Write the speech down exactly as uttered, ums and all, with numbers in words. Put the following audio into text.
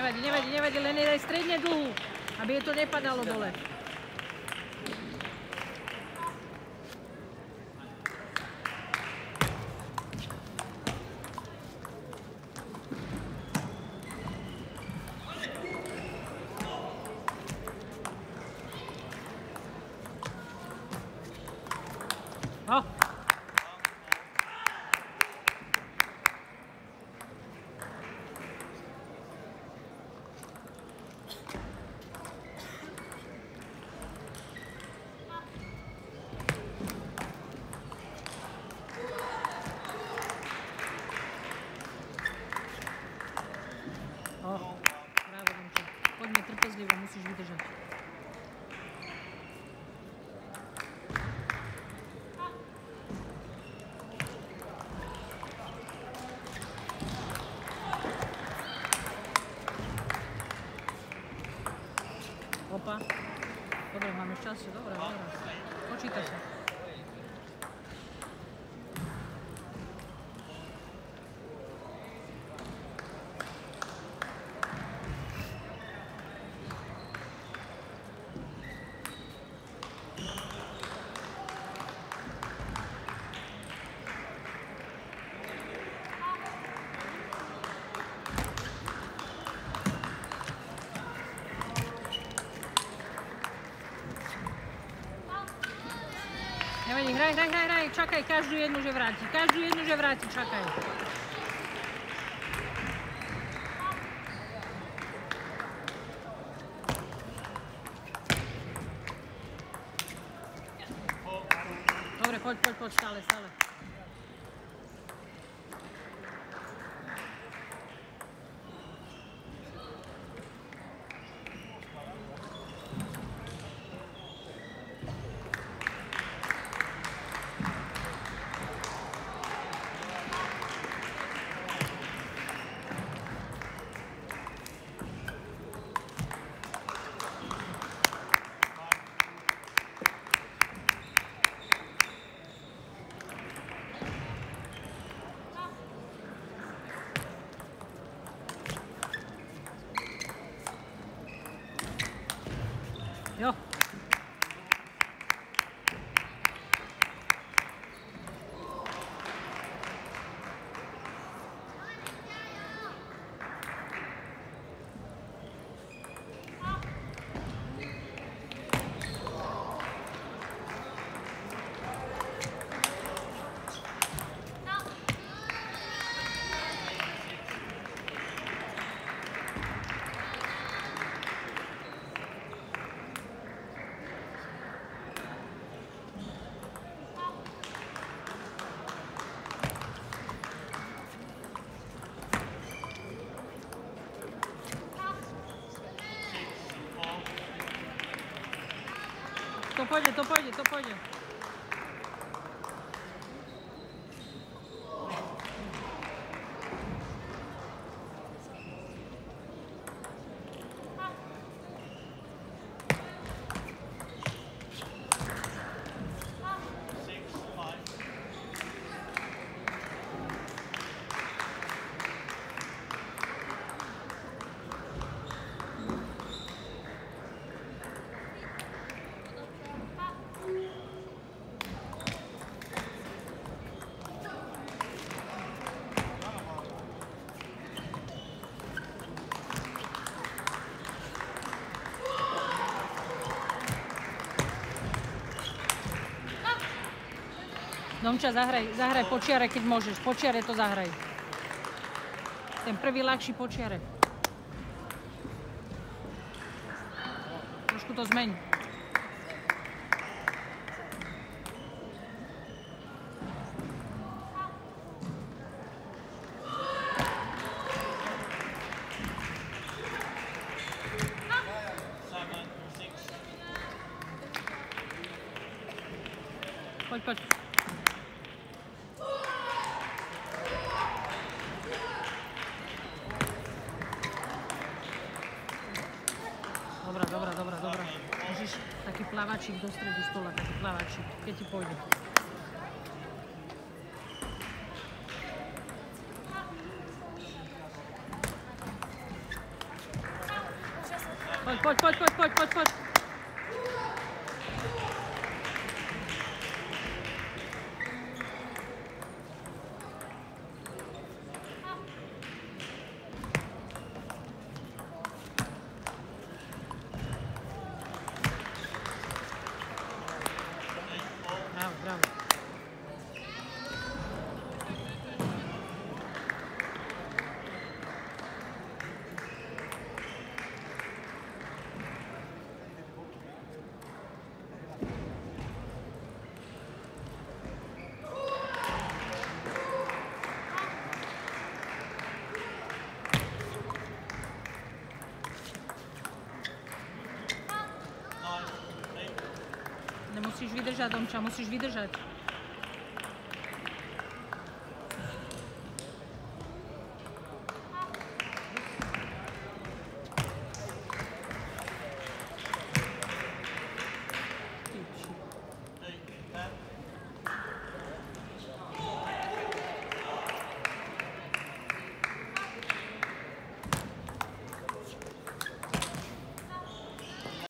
nevadí, nevadí, nevadí, len daj stredne dlhú, aby je to nepadalo dole. No. Oh, práve Domčo. Poďme trpezlivo, musíš vydržať. Opa. Dobre, máme šťastie, dobre, dobre. Počíta sa. Nevadí, hraj, hraj, hraj, hraj, čakaj, každú jednu, že vráti, každú jednu, že vráti, čakaj. Dobre, poď, poď, poď, stále, stále. Jo. To pôjde, to pôjde, to pôjde. Domča, zahraj, zahraj počiare, keď môžeš. Počiare to zahraj. Ten prvý ľahší počiare. Trošku to zmeň. Poď, poď. Dobrá, dobrá, dobrá, dobrá. Môžeš taký plavačík do stredu stola, taký plavačík, keď ti pôjde. Poď, poď, poď, poď, poď, poď, poď. Bravo, bravo. Musíš vydržať, Domča, musíš vydržať.